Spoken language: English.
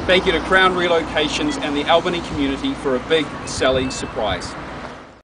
Thank you to Crown Relocations and the Albany community for a big Sallie surprise.